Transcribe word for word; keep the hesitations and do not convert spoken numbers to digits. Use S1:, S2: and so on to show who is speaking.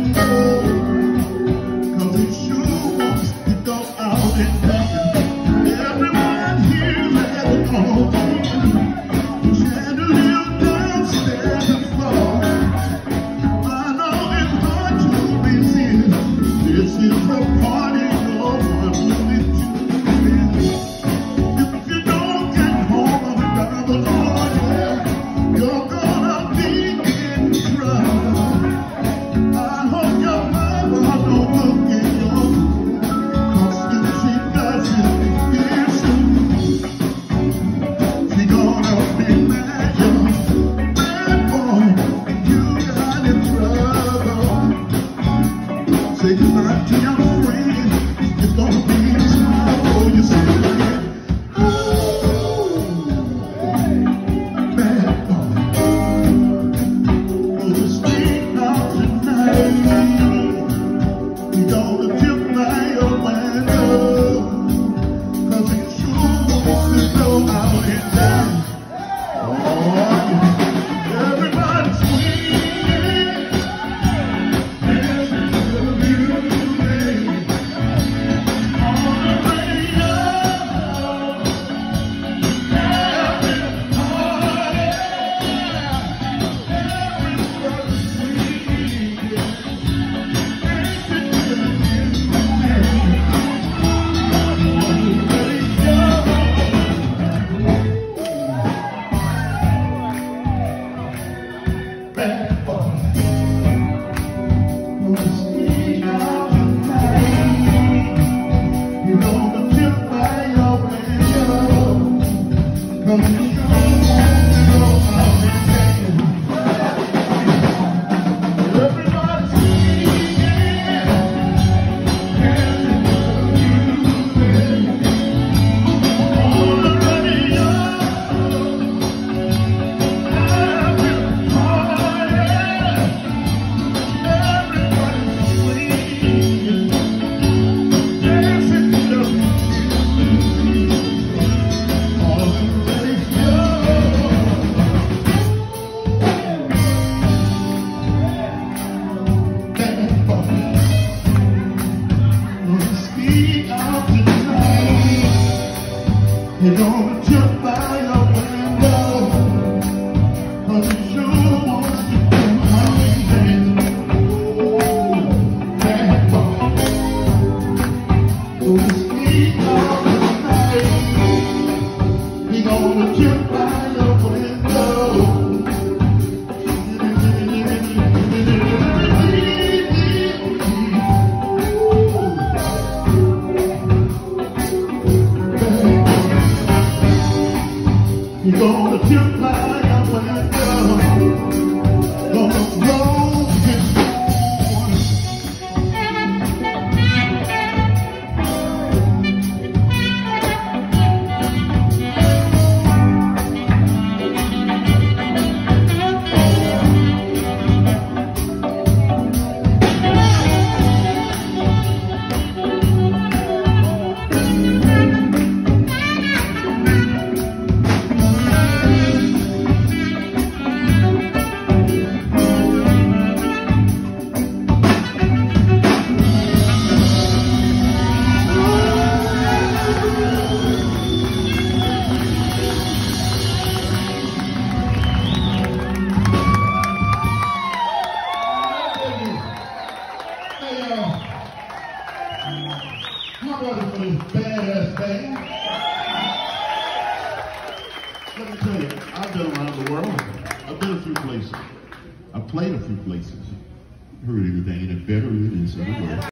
S1: You're gonna jump by your window, 'cause it sure wants to come home. Bad boy, so the sweet of the night, he gonna jump by your window. You're gonna jump by your window, gonna roll his my brother for this badass band. Let me tell you, I've been around the world. I've been a few places. I've played a few places. Heard anything any better than this in the world.